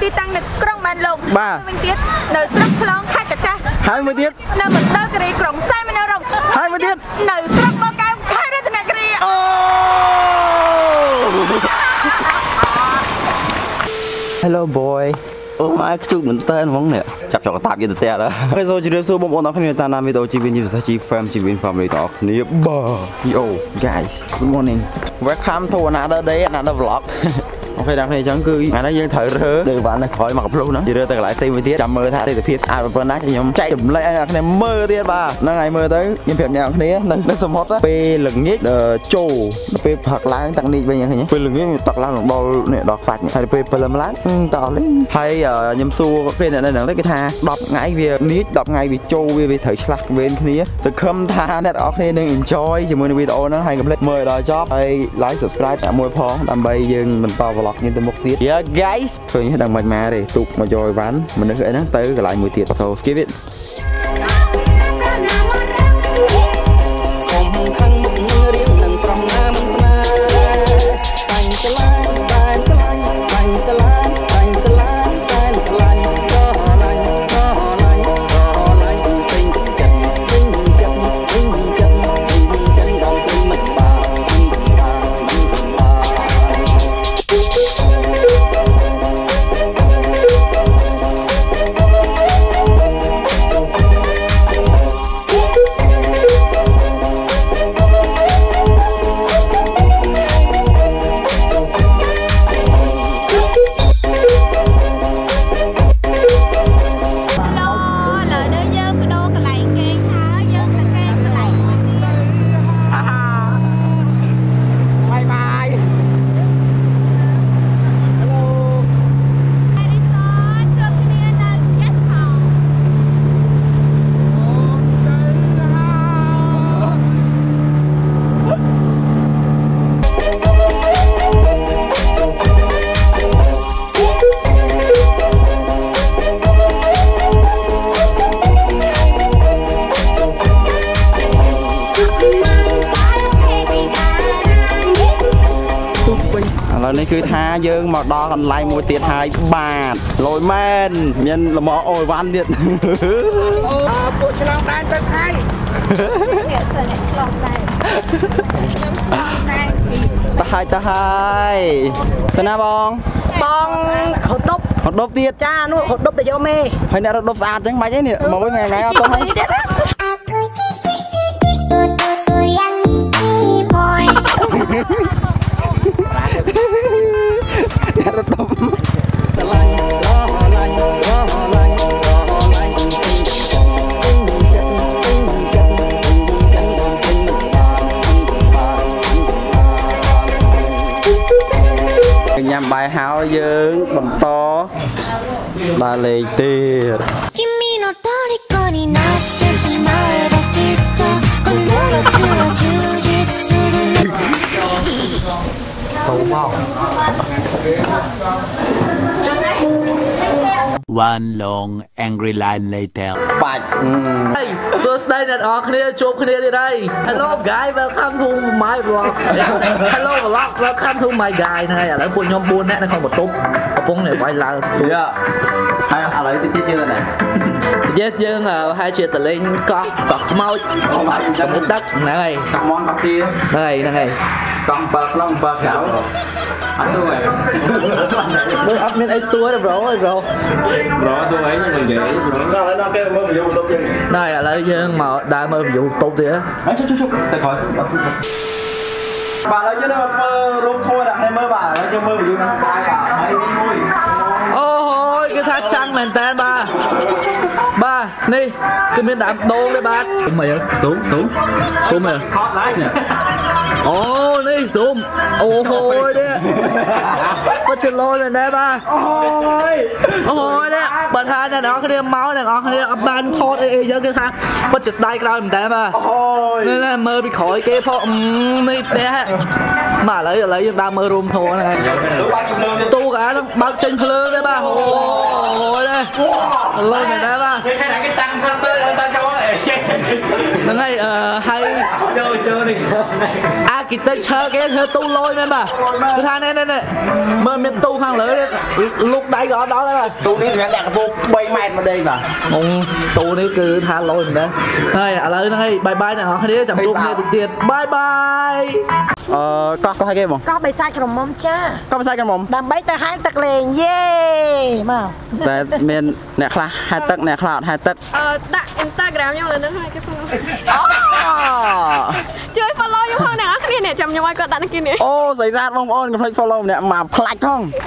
ទីតាំងនៅក្រុងបានលងវិញទៀតនៅស្រុកឆ្លងខេត្តកាចាស់ហើយមួយទៀតនៅមណ្ឌលគិរីក្រុងសែនមនោរម្យហើយមួយទៀតនៅស្រុកបកែវខេត្តរតនគិរីអូ Hello boy អូម៉ែខ្ជុកមែនតើហ្មងនេះចាប់ចកតាប់យទៅផ្ទះហើយហើយសូមជម្រាបសួរបងប្អូនទាំងគ្នាតាមដានវីដេអូជីវិនជាភាសាជី Fam ជីវិន Family ទាំងអស់គ្នាបាទ Yo guys good morning welcome to another day another vlog អូខេដល់គ្នាអញ្ចឹងគឺថ្ងៃនេះយើងត្រូវរើនៅបាននៅក្រោយមកកំភ្លុះហ្នឹងនិយាយរើទៅកន្លែងផ្សេងមួយទៀតចាំមើលថាទិដ្ឋភាពស្អាតប៉ុណ្ណាខ្ញុំចែកចម្លែកឲ្យអ្នកគ្នាមើលទៀតបាទហ្នឹងហើយមើលទៅខ្ញុំប្រាប់អ្នកគ្នានៅសមុទ្រពេលល្ងាចចូលពេលផឹកឡើងតាំងនេះវិញឃើញពេលល្ងាចខ្ញុំតាក់ឡើងដល់នេះដល់ខ្វាច់ហើយពេលព្រលឹមឡើងតអស់លេងហើយខ្ញុំសួរពេលអ្នកនៅហ្នឹងទៅគេថា10ថ្ងៃវាងាច10ថ្ងៃវាចូលវាត្រូវឆ្លាស់វេនគ្នាទៅខំថាអ្នកទាំងអស់គ្នានឹង enjoy ជាមួយនឹងវីដេអូហ្នឹងហើយកុំភ្លេចមើលដល់ចប់ហើយ like subscribe តាមមួយផងដើម្បីយើងបន្ត vlog នេះទៅមុខទៀត Yeah guys ឃើញដឹងមិនមកទេទុកមកយកអីវ៉ាន់មនុស្សអីហ្នឹងទៅកន្លែងមួយទៀត So skip it នេះគឺថាយើងមកដល់កន្លែងមួយទៀតហើយបាទលយមែនមានលំអអូយវ៉ាន់ទៀតពួកឆ្លងដែនទៅថៃអ្នកឆ្លងដែនទៅហើយទៅណាបងហត់ដប់ទៀតចានោះហត់ដប់ទៅយកមេហើយអ្នករត់ដប់ស្អាតចឹងបាច់អីនេះមកវិញថ្ងៃអត់ទៅហើយញ៉ាំបាយហើយយើងបន្តដើរលេងទៀត One long angry line later បាច់សួស្ដីអ្នកនរគ្នាជួបគ្នាទៀតហើយ Hello guys welcome to my vlog Hello vlog welcome to my guy ហ្នឹងហើយឥឡូវពួកខ្ញុំ4នាក់នៅក្នុងបន្ទប់កំពុងតែវាយឡើងយ៉ាហើយឥឡូវទៀតយើងណាយើងប្រហែលជាតលេងកោះខ្មោចសមុទ្រទឹកហ្នឹងហើយកង់មន់បាក់ទាហ្នឹងហើយកង់បើក្នុងបើក្រៅអត់ទៅដូចអត់មានអីសួរទេ bro អី bro ទៅអីនឹងនិយាយដល់គេមើលវីដេអូបន្ទប់យើងដែរឥឡូវយើងមកដើរមើលវីដេអូបន្ទប់ទៀតហើយជុបតែក្រោយបាទឥឡូវយើងនៅធ្វើរូបធួដាក់នេះមើលបាទឥឡូវយើងមើលវីដេអូហ្នឹងបាយបាទហើយមួយអូយគេថាចាំងមែនតើបាទនេះគឺមានដើមដូងទេបាទមើលទូស៊ុំមើលខតឡើងអូនេះស៊ុំអូហូយនេះបាត់ចលោមែនទេបាទអូយនេះបើថាអ្នកនរគ្នាមកអ្នកនរគ្នាអត់បានថតអីចឹងគឺថាបាត់ជាស្ដាយក្រោយមែនទេបាទអូយនេះមើលពីក្រោយគេផងនេះផ្ទះបាទឥឡូវយើងដើរមើលរូមធរហ្នឹងហើយទូកអាហ្នឹងបើកចេញភ្លើងទេបាទអូយនេះលើមែនទេបាទគេថាគេតាំងធ្វើទៅចូលហ្នឹងហើយហើយចូលនេះអាគីទៅឈើគេធ្វើទូលយមែនបាទគឺថានេះមើលមានទូខាងលើលុកដៃក៏អត់ដល់ដែរបាទទូនេះសម្រាប់អ្នកកំពុង3ម៉ែត្រមកដេកបាទទូនេះគឺថាលយមែនដែរហើយឥឡូវហ្នឹងហើយបាយបាយអ្នកនរគ្នាចាំជួបគ្នាទៀតបាយបាយកោះឲ្យគេបងកោះបិសាចក្រមុំចាកោះបិសាចក្រមុំដើម្បីទៅហែលទឹកលេងយេមកតែមានអ្នកខ្លះហែលទឹកអ្នកខ្លះអត់ហែលទឹកដាក់ Instagram ខ្ញុំលើហ្នឹងហើយគេ follow ជួយ follow ខ្ញុំផងអ្នកនរគ្នាអ្នកចាំខ្ញុំឲ្យគាត់ដាក់នេះនេះអូស្រីស្អាតបងប្អូនកុំភ្លេច follow ម្នាក់មកផ្លាច់ផង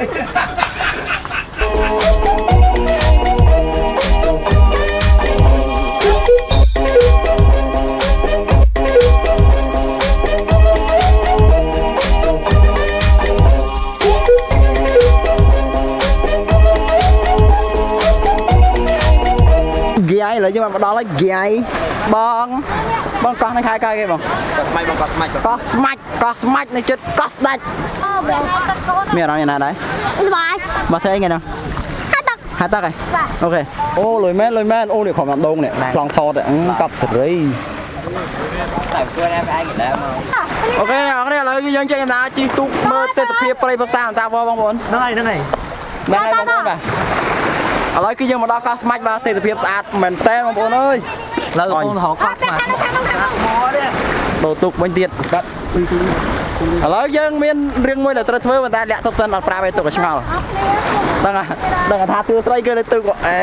Gai ឥឡូវយើងមកដល់ហើយ Gai បងកោះនៅខែកែគេបងកោះស្មាច់បងកោះស្មាច់កោះស្មាច់នៅជិតកោះស្ដាច់មានអារម្មណ៍យ៉ាងណាដែរសុបាយមកធ្វើអីថ្ងៃហ្នឹងហាត់ទឹកហ៎អូខេអូលុយមែនអូនេះក្រុមដងនេះខ្លងថតកប់សេរីតែជួយឯងឯងដែរមកអូខេអ្នកនរឥឡូវយើងចេញដំណើរជិះទូកមើលទិដ្ឋភាពព្រៃព្រឹក្សាតាមបងប្អូនហ្នឹងហើយបងប្អូនបាទឥឡូវគឺយើងមកដល់កោះស្មាច់បាទទិដ្ឋភាពស្អាតមែនតើបងប្អូនអើយឥឡូវបងហៅកោះស្មាច់ដូរទុកវិញទៀតកាត់ឥឡូវយើងមានរឿងមួយដែលត្រូវធ្វើប៉ុន្តែលាក់ទុកសិនអត់ប្រាប់ឲ្យទុកឲ្យឆ្ងល់ដឹងថាទឿស្រីគឺលើទុក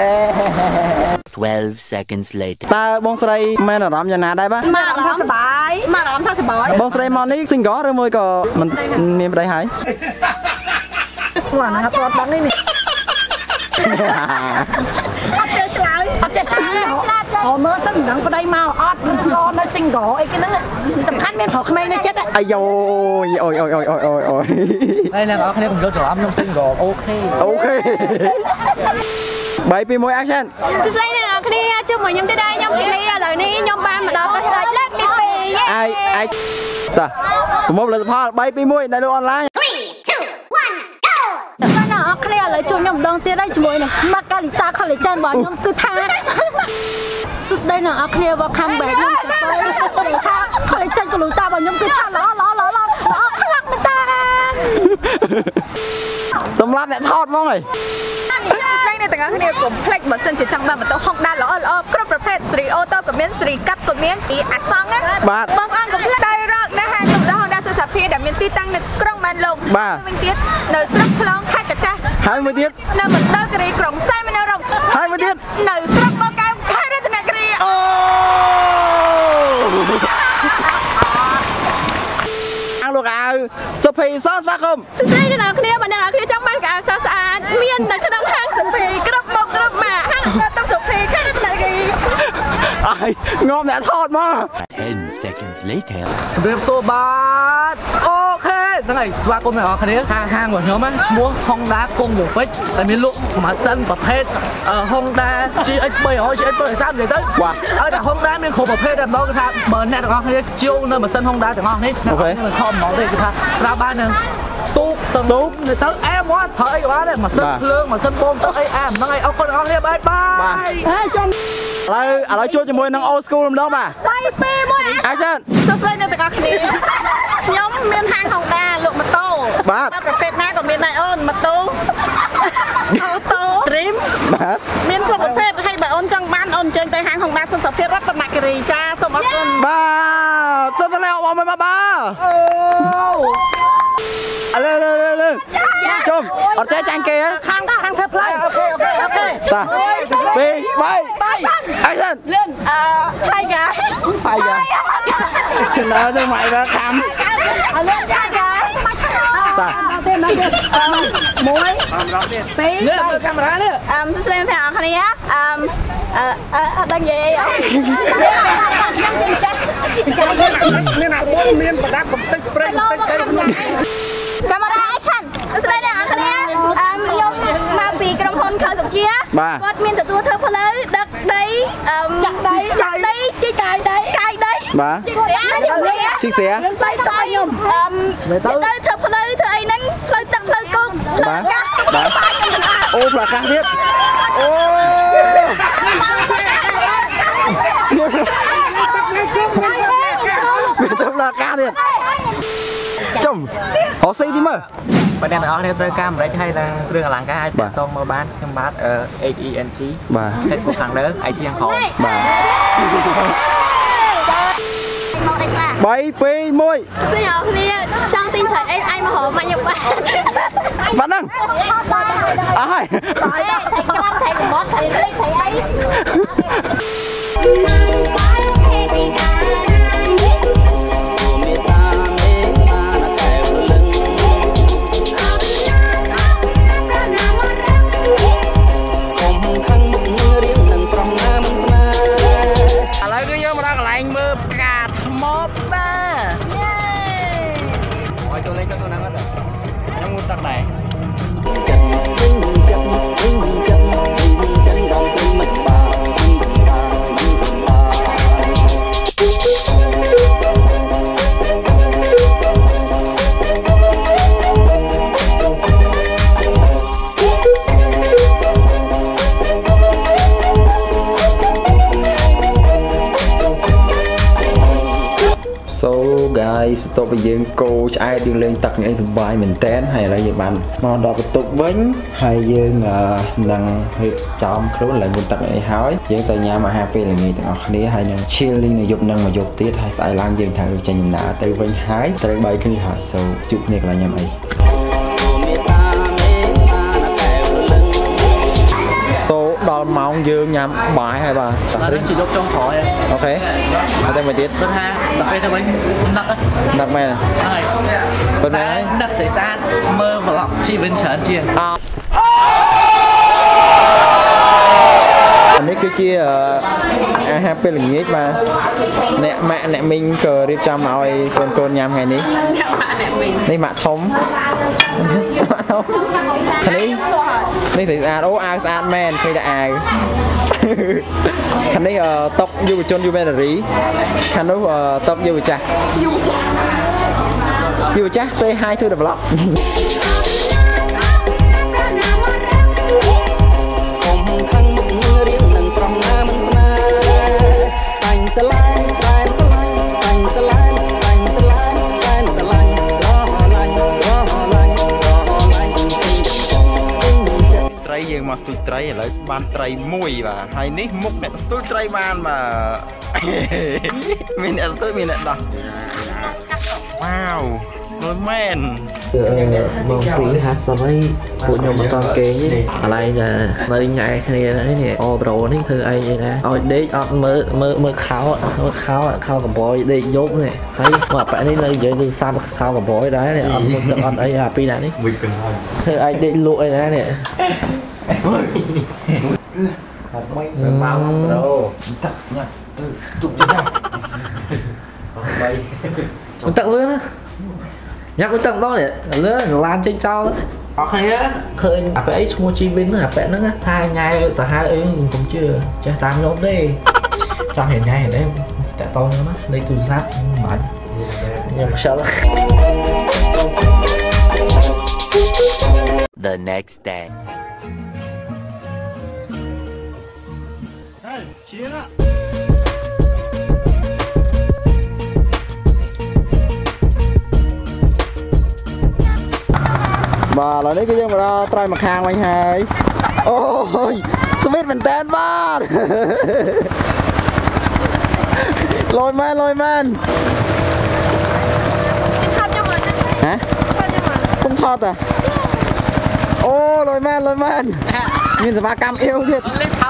12 seconds later តើបងស្រីមានអារម្មណ៍យ៉ាងណាដែរបាទមកអារម្មណ៍ថាសប្បាយបងស្រីមកនេះ single ឬមួយក៏មិនមានប្តីហើយគាត់ណាគាត់ដឹងនេះអត់ចេះឆ្លើយអូមើលសិនមិនដឹងប្តីមកអត់មិនស្គាល់នៅ single អីគេហ្នឹងសំខាន់មានប្រុសក្មេងនៅចិត្តអាយអូយហើយអ្នកនរគ្នាកុំយកច្រឡំខ្ញុំ single អូខេ 3 2 1 action សួស្តីអ្នកនរគ្នាជួបមួយខ្ញុំទៀតដែរខ្ញុំភីលីឥឡូវនេះខ្ញុំបានមកដល់កោះស្ដាច់លើកទី2យេអាយតាប្រមូលផលិតផល3 2 1នៅលើអនឡាញអ្នកគ្នាឥឡូវជួបខ្ញុំម្ដងទៀតហើយជាមួយនឹង Margarita Collagen របស់ខ្ញុំគឺថាសួស្តីអ្នកគ្នា welcome back ខ្ញុំទៅថា Collagen កូលូតារបស់ខ្ញុំគឺថាល្អខ្លាំងមែនតើសម្រាប់អ្នកថតហ្មងហីស្ដីអ្នកទាំងអស់គ្នាកុំភ្លេចបើសិនជាចង់បានម៉ូតូ Honda ល្អគ្រប់ប្រភេទសេរីអូតូក៏មានសេរីកាប់ក៏មានពីអាសង់ណាបាទបងប្អូនកុំភ្លេចដៃរកនៅហាងលក់ដូរ Honda សុសាភាដែលមានទីតាំងនៅក្រុងបានលុងវិញទៀតនៅស្រុកឆ្លងខេត្តកាចាស់ហើយមួយទៀតនៅមណ្ឌលគិរីក្រុងសែនមនោរម្យហើយមួយទៀតនៅស្រុកបកែវខេត្តរតនគិរីអូលោកអាវសុភីសស្វាគមន៍សួស្តីអ្នកនរគ្នាបើអ្នកនរគ្នាចង់បានកៅអៅស្អាតមាននៅក្នុងហាងសុភីគ្រប់មុខគ្រប់ម៉ាកហាងទឹកសុភីខេត្តរតនគិរីអើយងំអ្នកថតមក 10 seconds later ជម្រាបសួរបាទអូខេហ្នឹងហើយស្វាគមន៍អ្នកនរគ្នាហាងរបស់ខ្ញុំឈ្មោះ Honda គង់វងពេជ្រតែមានលក់ម៉ាស៊ីនប្រភេទ Honda GX 300 GX 330និយាយទៅបាទហើយតែ Honda មានគ្រប់ប្រភេទតែម្ដងគឺថាបើអ្នកទាំងអស់គ្នាជួលនៅម៉ាស៊ីន Honda ទាំងអស់នេះអ្នកគ្នាមិនខំហ្មងទេគឺថាប្រើបាននឹងទូកទៅអែមកប្រើអីក៏បានដែរម៉ាស៊ីនភ្លើងម៉ាស៊ីនបូមទៅអីអាហ្នឹងហើយអរគុណអ្នកគ្នាបាយហើយចំឥឡូវជួបជាមួយនឹង old school ម្ដងបាទ 3 2 1 action សួស្តីអ្នកទាំងអស់គ្នាខ្ញុំមានហាង Honda លក់ម៉ូតូបាទប្រភេទណាក៏មានដែរអូនម៉ូតូអូតូ Dream បាទមានគ្រប់ប្រភេទហើយបើអូនចង់បានអូនអញ្ជើញទៅហាង Honda សុសាភិរតនគិរីចាសូមអរគុណបាទទៅទៅអបមកបាទអូលើជុំអត់ចេះចាញ់គេខាងធ្វើផ្លៃអូខេតា2 3 action លឿនហើយកាចំណើទៅម៉ៃបាទខំលឿនចាកាតាទេមកទៀត1 2 នេះកាមេរ៉ានេះសួស្តីអ្នកទាំងអស់គ្នាអត់ដឹងនិយាយអីមានអាបងមានប្រដាប់កំតិចព្រៃបន្តិចអីកាមេរ៉ា action ស្ដីអ្នកនរគ្នាខ្ញុំមកពីក្រុមហ៊ុនខៅសុជាគាត់មានទទួលធ្វើផ្លូវដឹកដីចាក់ដីជីកកាយដីបាទជីកស្រាទៅខ្ញុំទៅធ្វើផ្លូវធ្វើអីហ្នឹងផ្លូវទឹកផ្លូវគោកផ្លូវអាកាសអូផ្លូវអាកាសទៀតអូ cá thiệt chồng họ xây đi mà bạn đang ở đây tới cam đấy hay là đường làng cái hai tông mơ bán trong bát AENG bà Facebook hàng lớn ai chi hàng khó bà bảy pi môi xin nhờ kia trong tinh thần em anh mà hổ mà nhập bạn vẫn đang ai thầy con thầy của bót thầy lên thầy ấy guys stop bây giờ cô ai đừng lên tập những thứ bài mình tén hay là gì bạn mà đọc tục vĩnh hay dương năng chọn luôn lại mình tập này hỏi với tại nhà mà happy là người tặng học này hay năng chilling này dục năng mà dục tiết hay sai lan dương thằng cho nhìn nã từ vĩnh hái từ bài khi hỏi so chụp nhiệt là nhầm ấy số đo máu dương nhắm bài hay bà chỉ giúp trong khỏi ok ở đây mình tiết bên hai tập về thôi bánh đặt mẹ này bên này đặt xảy ra mơ và lọc chi bên trấn chiên anh ấy cứ chia happy là nhất mà nè mẹ nè mình cờ đi cho mày con nhầm ngày ní đi mạ thống cái này đây thì ăn men khi đã ai cái này tóc du chôn du bên là rí cái nó tóc du chả du chả say hai thứ đập lọc dương mà tôi trai lại ban trai mùi và hai nít múc này tôi trai ban mà mình tôi mình đặt wow rồi men mong tiếng hát so với của nhau mà con kê nhé ở đây là nơi nhảy này nè ô bro này thư ai vậy nè ôi đi mơ khao cầm bồi đi dốt này thấy mà phải đi nơi vậy từ xa khao cầm bồi đấy này ăn ấy à pi này thư ai đi lụi này nè mau bro tắt nha tụt ra mình tặng luôn á nhắc với tặng đó để lớn lan trên trao đó ok á khơi phải mua chi bên là phải nó hai nhai cả hai ấy cũng chưa cha tam nhóm đi cho hiện nhai đấy tại to nữa mắt đây từ giáp mạnh nhưng mà sợ The next day. bà là đấy cái dương mà ra trai mặt hàng anh hai ôi Smith mình tên ba lôi man hả không thọt à ô lôi man nhìn ba cam yêu thiệt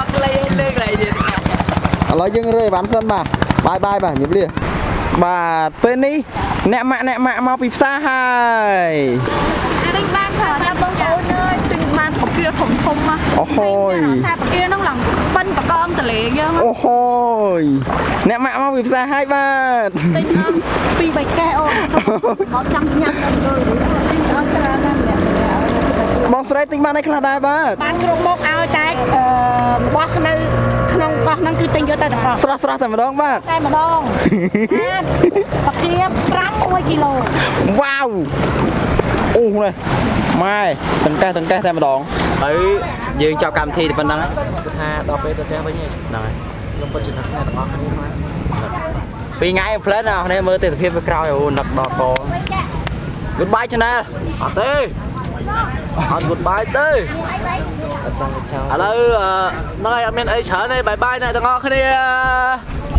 lôi dương rơi bán sân bà bye bà nhịp liền bà tên đi nẹ mạ mau bịp xa hai tinh ban thở ra bông ôn ơi tinh ban học kia thùng mà ôi thà kia nó làm bân và con từ lệ dương ôi nẹ mạ mau bịp xa hai ba tinh pi bạch keo nó chăm nhặt rồi tinh đó là bong sấy tinh ban này là đai ba ban trong bốc ao trái bóc nơi không năng cứ tinh vô tay được không sraแต่ម្ដងបាទតែម្ដងបាkia 5 kg wow អូនេះម៉ែទាំងកេះតែម្ដងហើយយើងចាប់កម្មវិធីតែប៉ុណ្ណឹងថាដល់ពេលទៅផ្ទះវិញហ្នឹងហើយខ្ញុំពិតជាថាអ្នកទាំងអស់គ្នាពីថ្ងៃផ្លែណានេះមើលទិដ្ឋភាពវាក្រោយអូនដឹកដល់ក Goodbye channel អត់ទេអត់ goodbye ទេឥឡូវហ្នឹងហើយអត់មានអីច្រើនទេបាយបាយអ្នកទាំងអស់គ្នា